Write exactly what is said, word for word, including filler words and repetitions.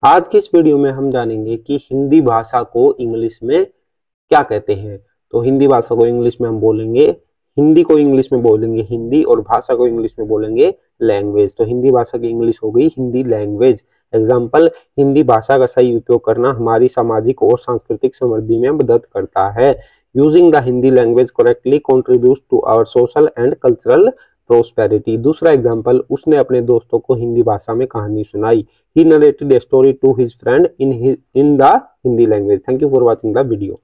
आज की इस वीडियो में हम जानेंगे कि हिंदी भाषा को इंग्लिश में क्या कहते हैं। तो हिंदी भाषा को इंग्लिश में हम बोलेंगे, हिंदी को इंग्लिश में बोलेंगे हिंदी, और भाषा को इंग्लिश में बोलेंगे लैंग्वेज। तो हिंदी भाषा की इंग्लिश हो गई हिंदी लैंग्वेज। एग्जाम्पल, हिंदी भाषा का सही उपयोग करना हमारी सामाजिक और सांस्कृतिक समृद्धि में मदद करता है। Using the Hindi language correctly contributes to our social and cultural prosperity. दूसरा एग्जाम्पल, उसने अपने दोस्तों को हिंदी भाषा में कहानी सुनाई। He narrated a story to his friend in his in the Hindi language. Thank you for watching the video.